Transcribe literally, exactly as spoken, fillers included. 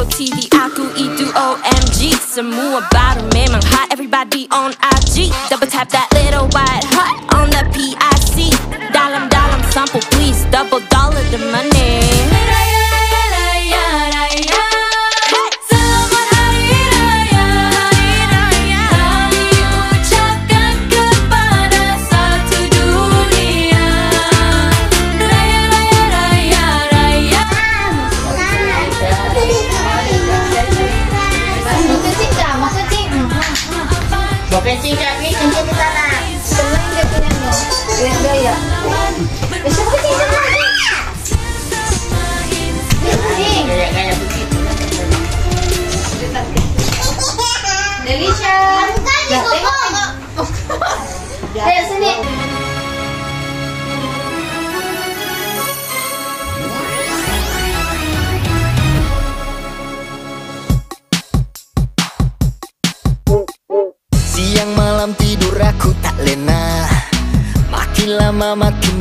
T V aku itu O M G. Semua baru memang hot, everybody on I G. Double tap that little white heart on the P I C. Dalam-dalam sample please, double dollar the money. Raya, raya, raya, raya. Hey! Selamat Hari Raya, Hari Raya. Kami ucapkan kepada satu dunia. Raya, raya, raya, raya. Mau kencing tak? Ni kencing di sana. Selain dia punya no, dia gaya. Besok kencing sama lagi. Kencing. Gaya-gaya begitu. Delisha. Ya, tengok. Ayo sini. Siang malam tidur aku tak lena, makin lama makin